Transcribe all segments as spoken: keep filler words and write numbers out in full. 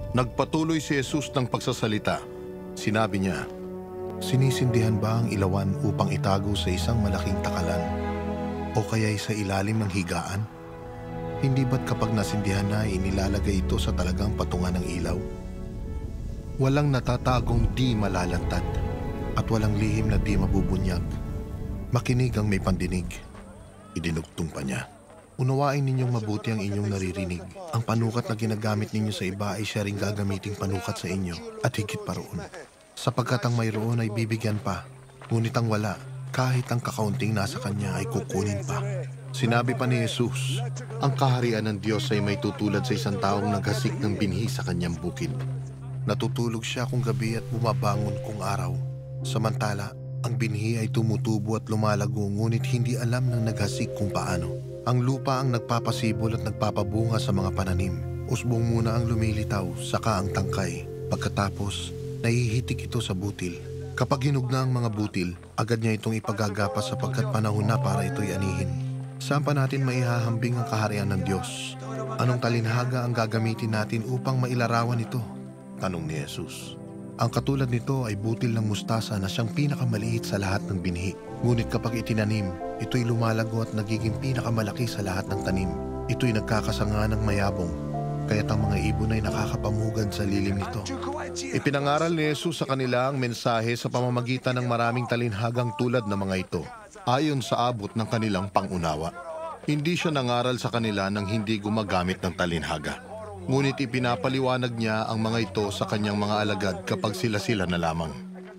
Nagpatuloy si Jesus ng pagsasalita. Sinabi niya, Sinisindihan ba ang ilawan upang itago sa isang malaking takalan o kaya'y sa ilalim ng higaan? Hindi ba't kapag nasindihan na inilalagay ito sa talagang patungan ng ilaw? Walang natatagong di malalantad at walang lihim na di mabubunyag. Makinig ang may pandinig. Idinugtong pa niya. Unawain ninyong mabuti ang inyong naririnig. Ang panukat na ginagamit ninyo sa iba ay siya rin gagamiting panukat sa inyo at higit pa roon. Sapagkat ang mayroon ay bibigyan pa, ngunit ang wala, kahit ang kakaunting nasa kanya ay kukunin pa. Sinabi pa ni Jesus, ang kaharian ng Diyos ay may tutulad sa isang taong naghasik ng binhi sa kanyang bukid. Natutulog siya kung gabi at bumabangon kung araw. Samantala, ang binhi ay tumutubo at lumalago ngunit hindi alam ng naghasik kung paano. Ang lupa ang nagpapasibol at nagpapabunga sa mga pananim. Usbong muna ang lumilitaw, saka ang tangkay. Pagkatapos, nahihitik ito sa butil. Kapag hinug na ang mga butil, agad niya itong ipagagapas sapagkat panahon na para ito'y anihin. Saan pa natin maihahambing ang kaharian ng Diyos? Anong talinhaga ang gagamitin natin upang mailarawan ito? Tanong ni Jesus. Ang katulad nito ay butil ng mustasa na siyang pinakamaliit sa lahat ng binhi. Ngunit kapag itinanim, ito'y lumalago at nagiging pinakamalaki sa lahat ng tanim. Ito'y nagkakasanga ng mayabong, kaya't ang mga ibon ay nakakapamugad sa lilim nito. Ipinangaral ni Jesus sa kanila ang mensahe sa pamamagitan ng maraming talinhagang tulad ng mga ito, ayon sa abot ng kanilang pangunawa. Hindi siya nangaral sa kanila nang hindi gumagamit ng talinhaga. Ngunit ipinapaliwanag niya ang mga ito sa kanyang mga alagad kapag sila-sila na lamang.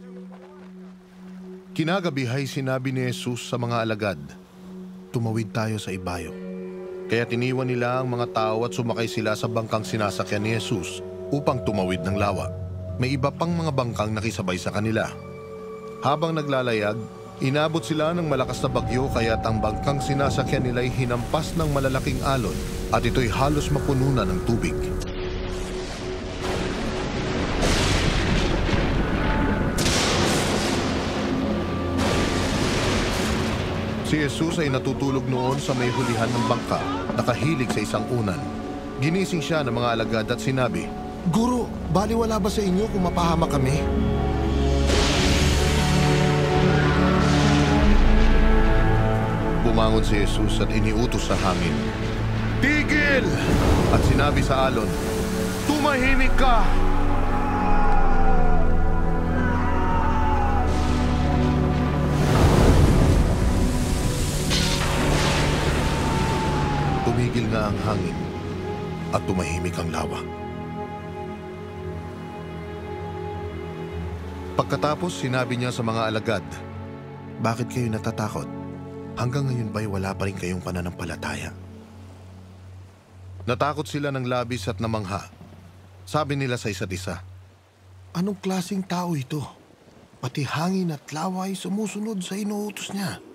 Kinagabihay sinabi ni Jesus sa mga alagad, Tumawid tayo sa ibayo. Kaya tiniwan nila ang mga tao at sumakay sila sa bangkang sinasakyan ni Jesus upang tumawid ng lawa. May iba pang mga bangkang nakisabay sa kanila. Habang naglalayag, inabot sila ng malakas na bagyo kaya't ang bangkang sinasakyan nila ay hinampas ng malalaking alon at ito'y halos mapuno na ng tubig. Si Jesus ay natutulog noon sa may hulihan ng bangka, nakahilig sa isang unan. Ginising siya ng mga alagad at sinabi, Guro, baliwala ba sa inyo kung mapahama kami? Bumangon si Jesus at iniutos sa hangin, Tigil! At sinabi sa alon, Tumahimik ka! Tumigil nga ang hangin at tumahimik ang lawa. Pagkatapos sinabi niya sa mga alagad, Bakit kayo natatakot? Hanggang ngayon ba'y wala pa rin kayong pananampalataya? Natakot sila ng labis at namangha. Sabi nila sa isa't isa, Anong klaseng tao ito? Pati hangin at lawa ay sumusunod sa inuutos niya.